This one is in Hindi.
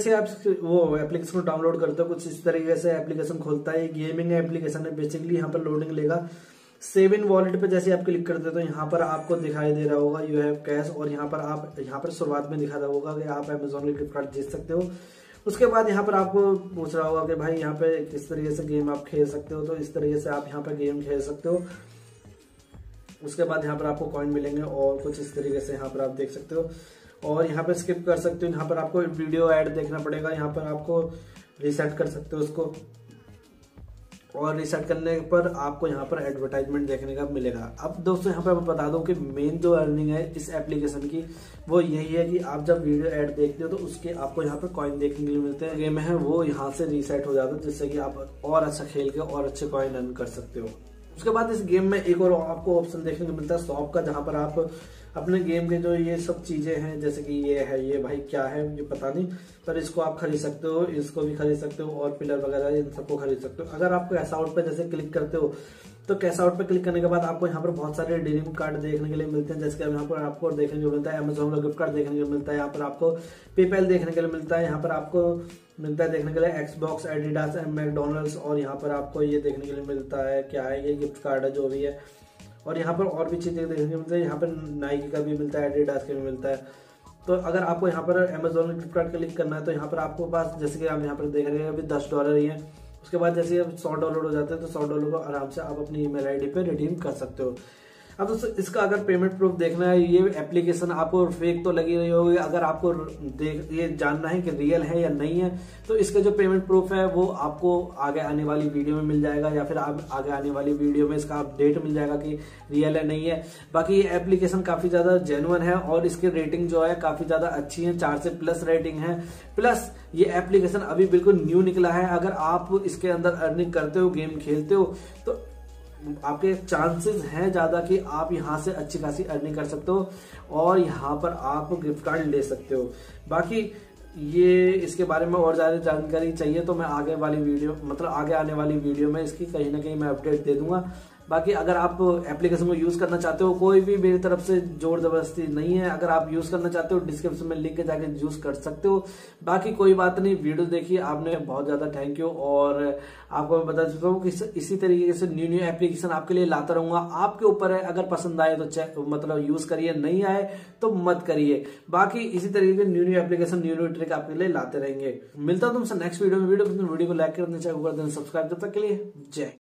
जैसे आप वो एप्लीकेशन को डाउनलोड करते हो कुछ इस तरीके से एप्लीकेशन खुलता है। गेमिंग एप्लीकेशन है बेसिकली। यहाँ पर लोडिंग लेगा। सेव इन वॉलेट पे जैसे आप क्लिक करते हो तो यहाँ पर आपको दिखाई दे रहा होगा यू हैव कैश, और यहाँ पर आप यहाँ पर शुरुआत में दिखा रहा होगा कि आप अमेजोन के गिफ्ट कार्ड जीत सकते हो। उसके बाद यहाँ पर आपको पूछ रहा होगा कि भाई यहाँ पे किस तरीके से गेम आप खेल सकते हो, तो इस तरीके से आप यहाँ पे गेम खेल सकते हो। उसके बाद यहाँ पर आपको कॉइन मिलेंगे और कुछ इस तरीके से यहाँ पर आप देख सकते हो, और यहाँ पर स्किप कर सकते हो। यहाँ पर आपको वीडियो ऐड देखना पड़ेगा, यहाँ पर आपको रिसेट कर सकते हो उसको, और रिसेट करने पर आपको यहाँ पर एडवर्टाइजमेंट देखने का मिलेगा। अब दोस्तों यहाँ पर मैं बता दूं कि मेन जो अर्निंग है इस एप्लीकेशन की वो यही है कि आप जब वीडियो ऐड देखते हो तो उसके आपको यहाँ पर कॉइन देखने के लिए मिलते हैं। गेम है वो यहाँ से रीसेट हो जाता है, जिससे कि आप और अच्छा खेल के और अच्छे कॉइन अर्न कर सकते हो। उसके बाद इस गेम में एक और आपको ऑप्शन देखने को मिलता है शॉप का, जहां पर आप अपने गेम के जो ये सब चीजें हैं, जैसे कि ये है, ये भाई क्या है ये पता नहीं, पर इसको आप खरीद सकते हो, इसको भी खरीद सकते हो, और पिलर वगैरह इन सबको खरीद सकते हो। अगर आप कैश आउट पे जैसे क्लिक करते हो तो कैश आउट पे क्लिक करने के बाद आपको यहाँ पर बहुत सारे रिडीम कार्ड देखने के लिए मिलते हैं। जैसे कि यहाँ पर आपको देखने को मिलता है अमेजोन का गिफ्ट कार्ड देखने को मिलता है, यहाँ पर आपको पेपैल देखने के लिए मिलता है, यहाँ पर आपको मिलता है देखने के लिए एक्सबॉक्स, एडिडास, मैकडोनल्ड्स, और यहाँ पर आपको ये देखने के लिए मिलता है क्या है, ये गिफ्ट कार्ड है जो भी है। और यहाँ पर और भी चीजें देखने को मिलती है, यहाँ पर नाइकी का भी मिलता है, एडिडास का भी मिलता है। तो अगर आपको यहाँ पर अमेजोन गिफ्ट कार्ड क्लिक करना है तो यहाँ पर आपको पास जैसे कि आप यहाँ पर देख रहे हैं अभी $10 ही है। उसके बाद जैसे अब $100 हो जाते हैं तो $100 को आराम से आप अपनी ईमेल आईडी पे रिडीम कर सकते हो। अब दोस्तों इसका अगर पेमेंट प्रूफ देखना है, ये एप्लीकेशन आपको फेक तो लगी रही होगी, अगर आपको ये जानना है कि रियल है या नहीं है तो इसका जो पेमेंट प्रूफ है वो आपको आगे आने वाली वीडियो में मिल जाएगा, या फिर आप आगे आने वाली वीडियो में इसका अपडेट मिल जाएगा कि रियल है नहीं है। बाकी ये एप्लीकेशन काफी ज्यादा जेन्युइन है और इसकी रेटिंग जो है काफी ज्यादा अच्छी है, 4 से प्लस रेटिंग है। प्लस ये एप्लीकेशन अभी बिल्कुल न्यू निकला है। अगर आप इसके अंदर अर्निंग करते हो, गेम खेलते हो, तो आपके चांसेस हैं ज्यादा कि आप यहां से अच्छी खासी अर्निंग कर सकते हो और यहां पर आप गिफ्ट कार्ड ले सकते हो। बाकी ये इसके बारे में और ज्यादा जानकारी चाहिए तो मैं आगे वाली वीडियो मतलब आगे आने वाली वीडियो में इसकी कहीं ना कहीं मैं अपडेट दे दूंगा। बाकी अगर आप एप्लीकेशन को यूज करना चाहते हो, कोई भी मेरी तरफ से जोर जबरदस्ती नहीं है, अगर आप यूज करना चाहते हो डिस्क्रिप्शन में लिंक के जाके यूज कर सकते हो। बाकी कोई बात नहीं, वीडियो देखिए आपने, बहुत ज्यादा थैंक यू। और आपको मैं बता देता हूँ कि इसी तरीके से न्यू न्यू एप्लीकेशन आपके लिए लाता रहूंगा। आपके ऊपर है, अगर पसंद आए तो मतलब यूज करिए, नहीं आए तो मत करिए। बाकी इसी तरीके के new new application, new new trick आपके लिए लाते रहेंगे। मिलता हूं तुमसे नेक्स्ट वीडियो में। वीडियो को लाइक कर देना, चैनल को कर देना सब्सक्राइब। तब तक के लिए जय।